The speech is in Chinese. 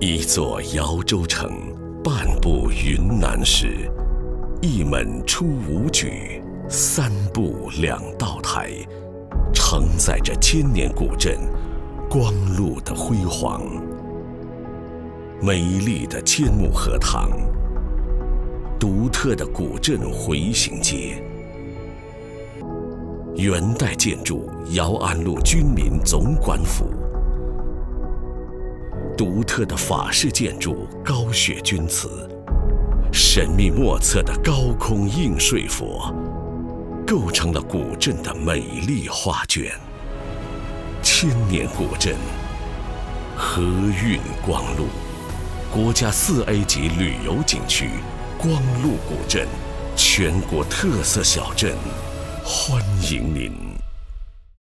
一座扬州城，半步云南石，一门出武举，三步两道台，承载着千年古镇光禄的辉煌。美丽的千木荷塘，独特的古镇回形街，元代建筑姚安路军民总管府，独特的法式建筑高雪君祠，神秘莫测的高空映睡佛，构成了古镇的美丽画卷。千年古镇，和韵光禄，国家4A 级旅游景区，光禄古镇，全国特色小镇，欢迎您。